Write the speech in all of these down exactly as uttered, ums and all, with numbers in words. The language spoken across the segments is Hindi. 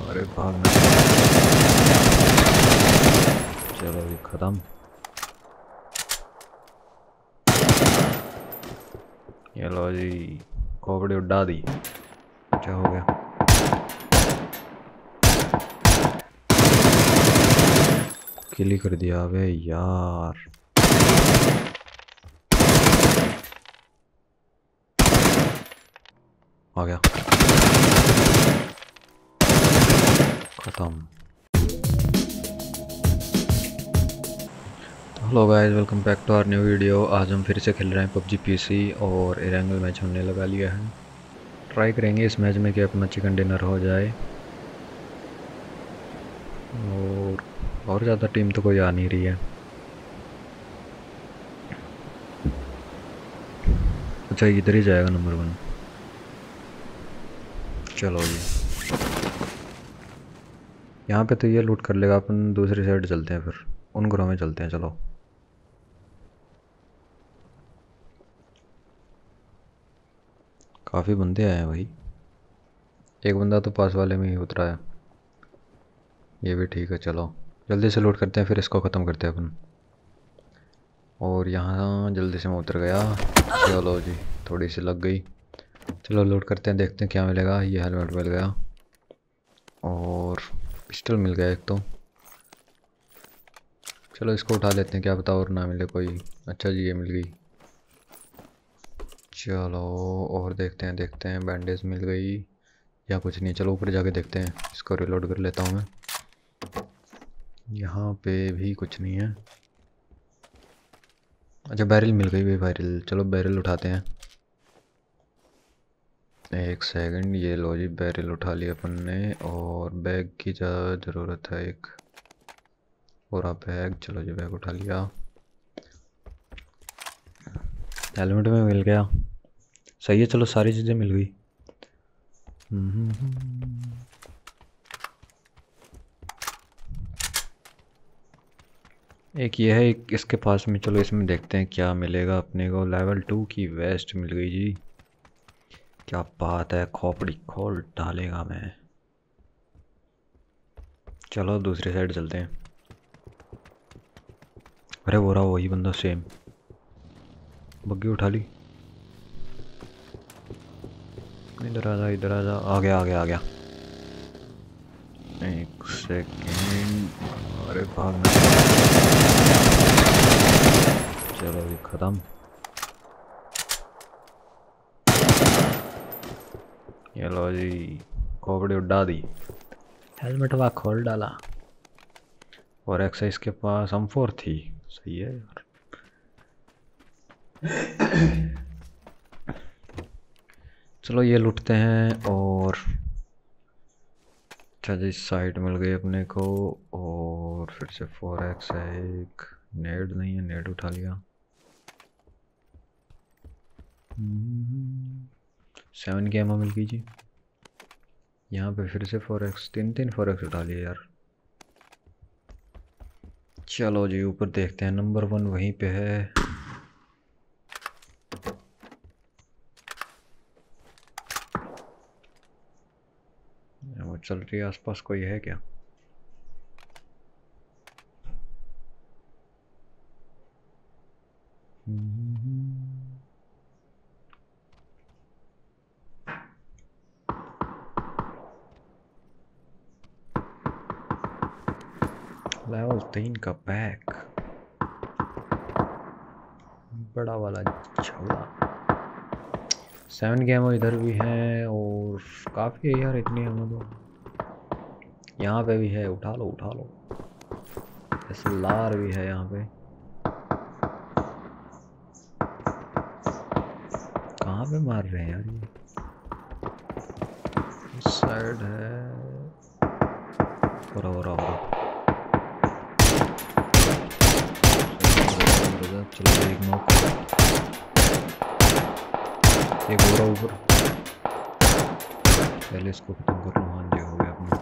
अरे भागना। चलो ये खत्म। ये लो जी, खोपड़ी उड़ा दी। क्या हो गया? किल ही कर दिया। अबे यार, आ गया। खत्म। Hello guys, welcome back to our new video. आज हम फिर से खेल रहे हैं पबजी पीसी और एरेंगल मैच हमने लगा लिया है। ट्राई करेंगे इस मैच में कि अपना चिकन डिनर हो जाए। और और ज़्यादा टीम तो कोई आ नहीं रही है। अच्छा, इधर ही जाएगा नंबर वन। चलो जी, यहाँ पे तो ये लूट कर लेगा। अपन दूसरी साइड चलते हैं, फिर उन घरों में चलते हैं। चलो, काफ़ी बंदे आए हैं भाई। एक बंदा तो पास वाले में ही उतरा है। ये भी ठीक है। चलो जल्दी से लूट करते हैं, फिर इसको ख़त्म करते हैं अपन। और यहाँ जल्दी से मैं उतर गया। चलो जी, थोड़ी सी लग गई। चलो लूट करते हैं, देखते हैं क्या मिलेगा। ये हेलमेट मिल गया और पिस्टल मिल गया एक तो। चलो इसको उठा लेते हैं, क्या पता और ना मिले कोई। अच्छा जी, ये मिल गई। चलो और देखते हैं देखते हैं बैंडेज मिल गई या कुछ नहीं। चलो ऊपर जाके देखते हैं। इसको रिलोड कर लेता हूँ मैं। यहाँ पे भी कुछ नहीं है। अच्छा, बैरल मिल गई भाई, बैरल। चलो बैरल उठाते हैं। एक सेकंड, ये लो जी, बैरल उठा लिया अपन ने। और बैग की ज़रूरत है एक पूरा बैग। चलो जी, बैग उठा लिया। हेलमेट में मिल गया। सही है, चलो सारी चीज़ें मिल गई। एक ये है, एक इसके पास में। चलो इसमें देखते हैं क्या मिलेगा अपने को। लेवल टू की वेस्ट मिल गई जी। क्या बात है, खोपड़ी खोल डालेगा मैं। चलो दूसरी साइड चलते हैं। अरे वो रहा वही बंदा, सेम। बग्गी उठा ली। इधर आ जा, इधर आ जा। आ गया आ गया आ गया। एक सेकेंड। अरे भागना। चलो ये खत्म। ये लो जी, खोपड़ी उड़ा दी। हेलमेट वह खोल डाला। और एक्साइज के पास हम फोर थी। सही है यार। चलो ये लूटते हैं। और अच्छा जी, साइड मिल गई अपने को। और फिर से फोर एक्स है। एक नेड नहीं है, नेड उठा लिया। सेवन की एमो मिल गई जी। यहाँ पे फिर से फोर एक्स, तीन तीन फोर एक्स उठा लिया यार। चलो जी ऊपर देखते हैं, नंबर वन वहीं पे है। वो चल रही है, आसपास कोई है क्या? लेवल तीन का पैक, बड़ा वाला छवड़ा। सेवन की एमो इधर भी है और काफ़ी है यार, इतनी एमो तो। यहाँ पे भी है, उठा लो उठा लो। एसएलआर भी है यहाँ पे। कहाँ पे मार रहे हैं यार ये? इस साइड है। हो रहा हो रहा हो रहा। चलो एक नॉक, एक हो रहा ऊपर। पहले इसको खत्म कर लो। हाँ जी, हो गया अपना।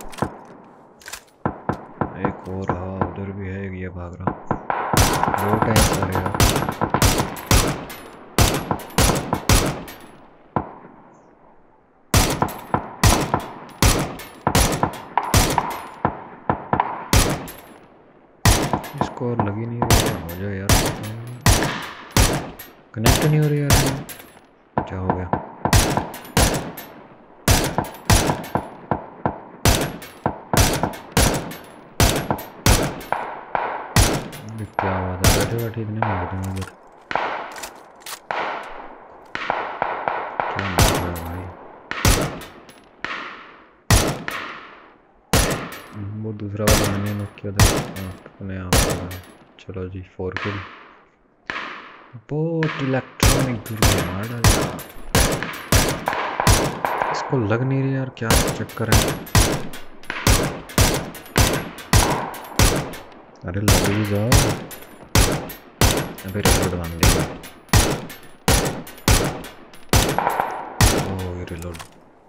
एक और रहा, उधर भी है। एक ये भाग रहा। दो टाइम सारे यार। क्यों नहीं हो रही यार? क्या हो गया? ये क्या बात है, बैठे बैठे इतने मार दूंगा इधर। क्या मार रहा है भाई? वो दूसरा वाला मैंने नॉक किया था। हाँ, अपने आप आ रहा है। चलो जी, फोर किल। बहुत इलेक्ट्रॉनिक गुरु मार डाला। इसको लग नहीं रही यार, क्या चक्कर है? अरे लग ही जाओ। अबे रिलोड मांग लिया। ओह, ये रिलोड।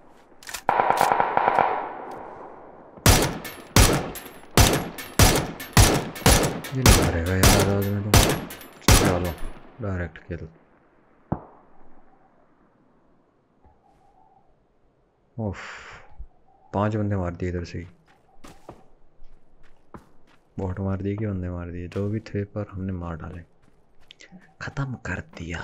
ये नहीं मरेगा यार आवाज में तो। चलो डायरेक्ट किल। ओफ, पांच बंदे मार दिए इधर से ही। बॉट मार दिए कि बंदे मार दिए, जो भी थे पर हमने मार डाले, खत्म कर दिया।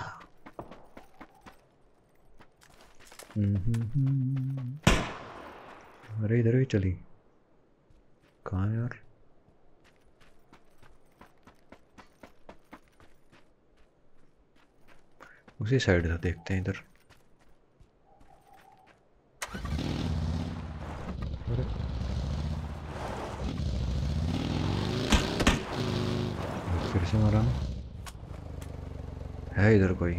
अरे इधर ही चली, कहाँ है यार? उसी साइड से देखते हैं इधर। अरे फिर से मारा है इधर कोई?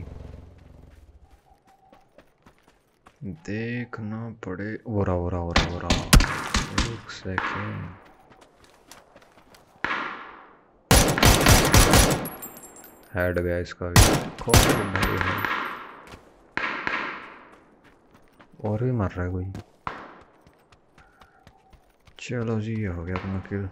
देखना पड़े। हो रहा हो रहा हो रहा हो रहा एक सेकेंड। हेड गया इसका भी। भाई है। और भी मार रहा है कोई। चलो जी, ये हो गया अपना किल।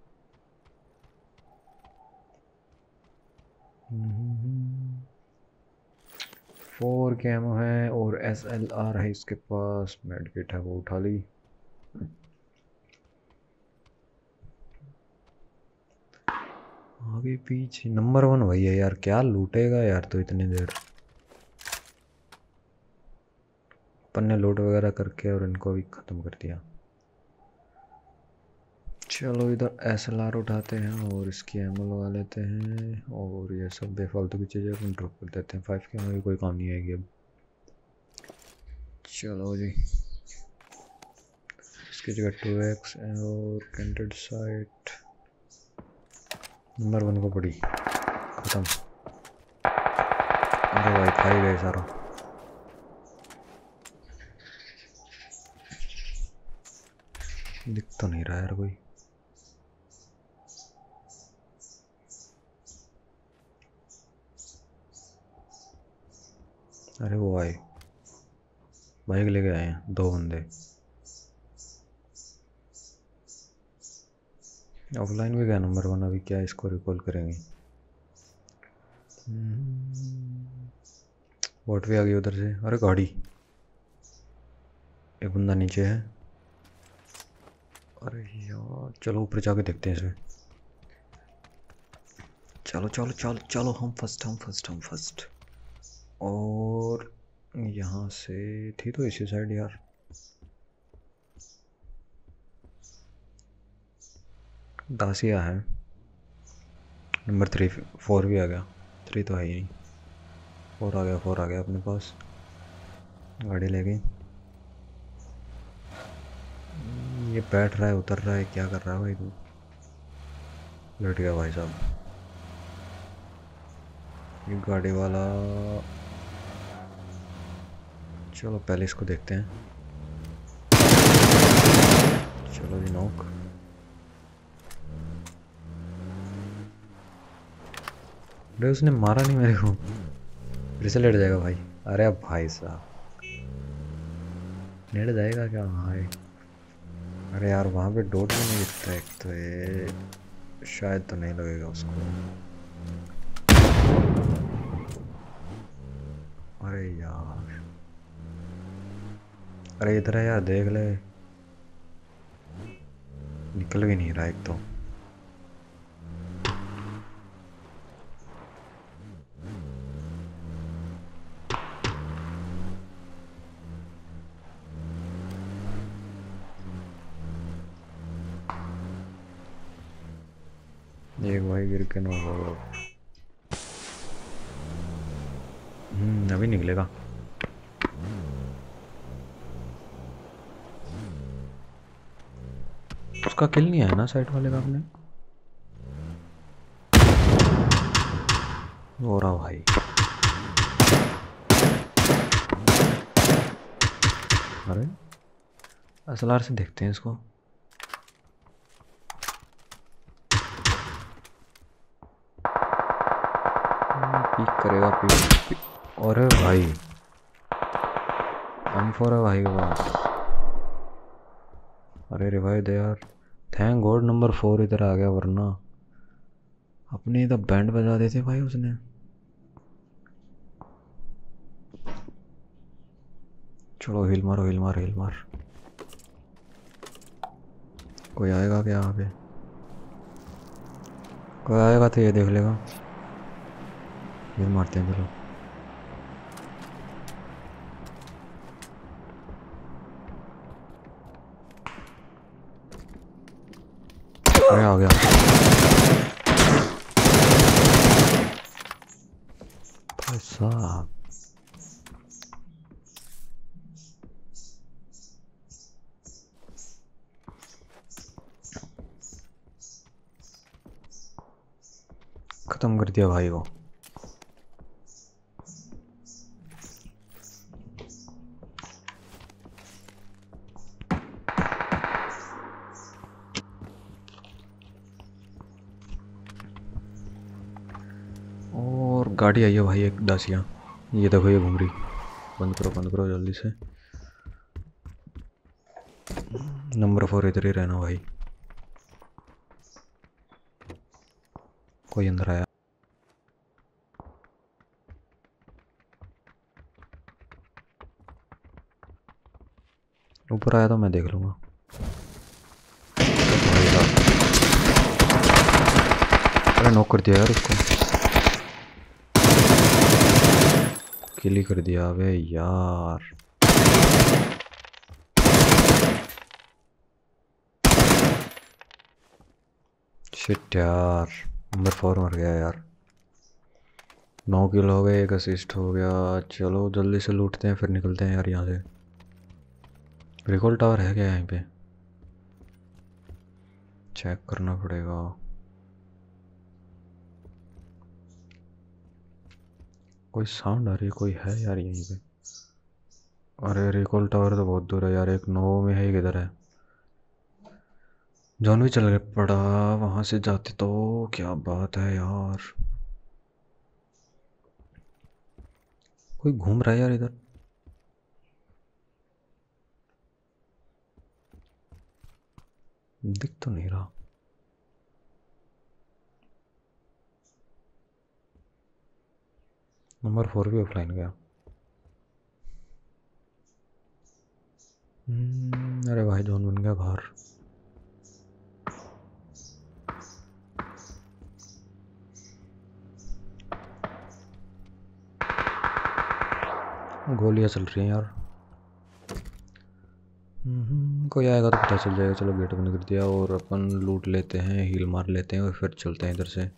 फोर कैमो है और एस एल आर है इसके पास। मेडकिट है, वो उठा ली। आगे पीछे नंबर वन वही है यार, क्या लूटेगा यार तो इतनी देर। अपन ने लूट वगैरह करके और इनको भी ख़त्म कर दिया। चलो इधर एस एल आर उठाते हैं और इसकी एमो लगा लेते हैं, और ये सब बेफालतू की चीज़ें अपन ड्रॉप कर देते हैं। फाइव के एमो भी कोई काम नहीं आएगी अब। चलो जी, इसकी जगह टू एक्स और कैंटेड साइट नंबर वन को पड़ी, ख़त्म। अरे भाई खाई गए सारा। दिख तो नहीं रहा यार कोई। अरे वो आए, बाइक लेके आए हैं दो बंदे। ऑफलाइन भी गया नंबर वन, अभी क्या इसको रिकॉल करेंगे। वोट भी आ गई उधर से। अरे गाड़ी, एक बंदा नीचे है। अरे यार चलो ऊपर जाके देखते हैं इसे। चलो चलो चलो चलो, हम फर्स्ट हम फर्स्ट हम फर्स्ट। और यहाँ से थी तो इसी साइड यार। दासिया है नंबर थ्री। फोर भी आ गया, थ्री तो है ही नहीं। फोर आ गया, फोर आ गया अपने पास। गाड़ी ले गई। ये बैठ रहा है, उतर रहा है, क्या कर रहा है भाई तू? लेट गया भाई साहब। ये गाड़ी वाला, चलो पहले इसको देखते हैं। चलो जी नॉक। अरे उसने मारा नहीं मेरे को, फिर से लेट जाएगा भाई। अरे भाई साहब, लेट जाएगा क्या भाई? अरे यार वहाँ पे डोट भी नहीं दिखता एक तो, ये शायद तो नहीं लगेगा उसको। अरे यार, अरे इधर है यार, देख ले। निकल भी नहीं रहा एक तो। एक भाई गिर के नौ हो गया। हम्म अभी निकलेगा। उसका किल नहीं आया ना साइड वाले का अपने। हो रहा भाई। अरे असलार से देखते हैं इसको। पीक करेगा पीक, पीक। अरे भाई एम फोर है भाई के पास। अरे रिवाइव दे यार। थैंक गॉड नंबर फोर इधर आ गया, वरना अपने इधर बैंड बजा देते भाई उसने। चलो हिल मारो हिल मार हिल मार। कोई आएगा क्या यहाँ पे? कोई आएगा तो ये देख लेगा। हिल मारते हैं चलो। अरे आ गया भाई साहब। खत्म कर दिया भाई वो। और गाड़ी आई है भाई एक दासिया। ये देखो ये घूम रही। बंद करो बंद करो जल्दी से। नंबर फोर इधर ही रहना भाई। कोई अंदर आया। ऊपर आया तो मैं देख लूँगा। अरे नॉक कर दिया यार उसको। किल ही कर दिया अबे यार। शिट यार नंबर फोर मर गया यार। नौ किल हो गए, एक असिस्ट हो गया। चलो जल्दी से लूटते हैं फिर निकलते हैं यार यहाँ से। रिकॉल टावर है क्या यहाँ पे? चेक करना पड़ेगा। कोई साउंड आ रही है, कोई है यार यहीं पे? अरे रिकॉल टावर तो बहुत दूर है यार, एक नौ में है, किधर है? जॉन भी चल पड़ा, वहां से जाते तो क्या बात है यार। कोई घूम रहा है यार इधर। दिख तो नहीं रहा। नंबर फोर भी ऑफलाइन गया। अरे भाई जॉन बन गया बाहर। गोलियां चल रही हैं यार। कोई आएगा तो पता चल जाएगा। चलो गेट बंद कर दिया और अपन लूट लेते हैं, हील मार लेते हैं और फिर चलते हैं इधर से।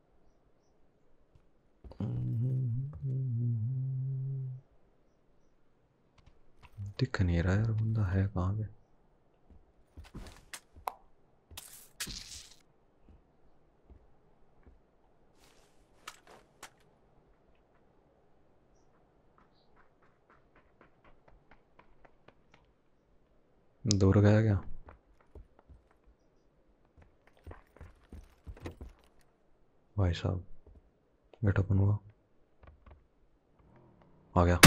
दिख नहीं रहा यार बंदा है कहाँ पे। दूर गया क्या? भाई साहब गेट ओपन हुआ। आ गया।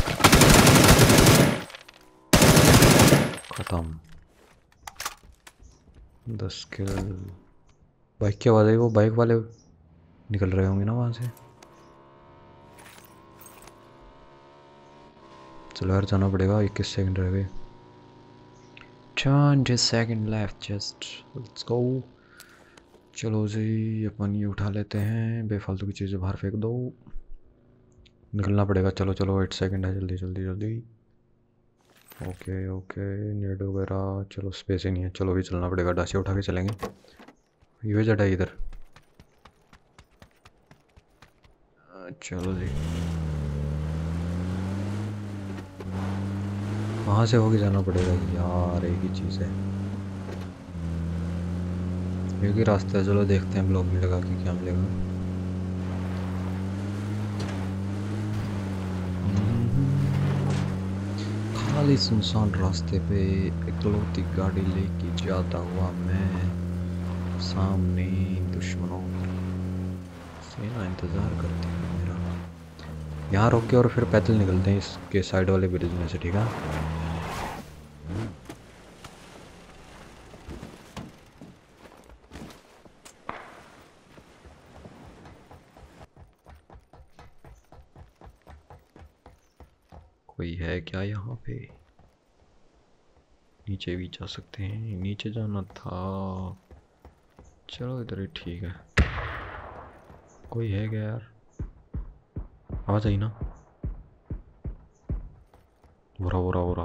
खत्म। दस किल। बाइक की आवाज़ आई, वो बाइक वाले निकल रहे होंगे ना वहाँ से। चलो यार जाना पड़ेगा, इक्कीस सेकंड रह गए। Twenty second left just, let's go. चलो जी अपन ये उठा लेते हैं, बेफालतू की चीज़ें बाहर फेंक दो। निकलना पड़ेगा। चलो चलो एट सेकंड है, जल्दी जल्दी जल्दी। ओके ओके नेट वगैरह। चलो स्पेस ही नहीं है, चलो भी चलना पड़ेगा, डासिया उठा के चलेंगे। ये जड़ा इधर। चलो जी, वहाँ से होके जाना पड़ेगा यार, एक ही चीज़ है, एक ही रास्ता है। चलो देखते हैं ब्लॉक में लगा के क्या मिलेगा। खाली सुनसान रास्ते पे इकलौती गाड़ी लेके जाता हुआ मैं, सामने दुश्मनों सेना इंतज़ार करती है मेरा। यहाँ रोक के और फिर पैदल निकलते हैं इसके साइड वाले ब्रिज में से, ठीक है। कोई है क्या यहाँ पे? नीचे भी जा सकते हैं, नीचे जाना था। चलो इधर ही ठीक है। कोई है क्या यार? आवाज आई ना? बुरा बुरा बुरा।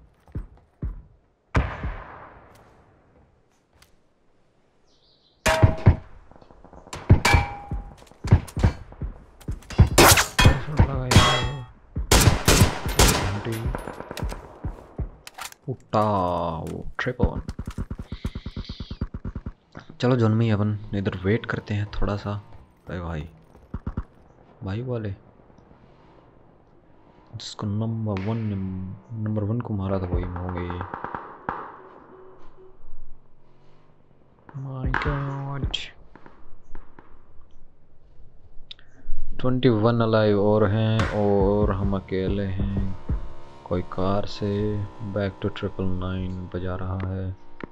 उठा वो ट्रिपल वन। चलो जोन में ही अपन इधर वेट करते हैं थोड़ा सा। अरे भाई, भाई वाले जिसको नंबर वन नंबर वन को मारा था वही हो गई। My god, twenty one alive और हैं और हम अकेले हैं। कोई कार से बैक टू ट्रिपल नाइन बजा रहा है।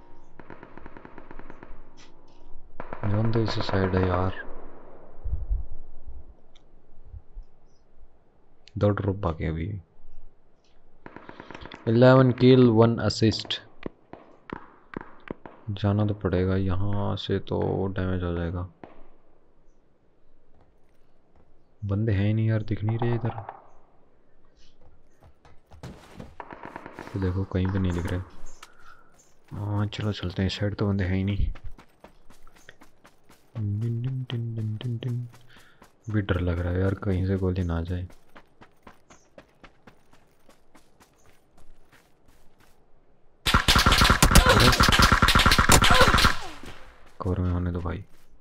जोन तो इसी साइड है यार। दो ड्रॉप बाकी अभी। Eleven kill one assist. जाना तो पड़ेगा, यहाँ से तो डैमेज हो जाएगा। बंदे हैं ही नहीं यार, दिख नहीं रहे इधर। तो देखो कहीं पे नहीं दिख रहे। हाँ चलो चलते हैं, इस साइड तो बंदे हैं ही नहीं। भी डर लग रहा है यार, कहीं से गोली ना आ जाए। कवर में होने दो भाई।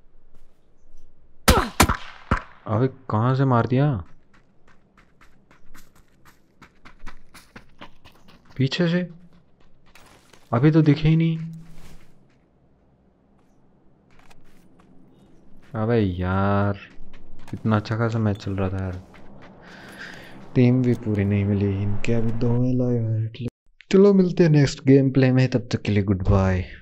अबे कहाँ से मार दिया? पीछे से? अभी तो दिखे ही नहीं। अबे यार, इतना अच्छा खासा मैच चल रहा था यार। टीम भी पूरी नहीं मिली इनके, अभी दो लाइव है। चलो मिलते हैं नेक्स्ट गेम प्ले में, तब तक के लिए गुड बाय।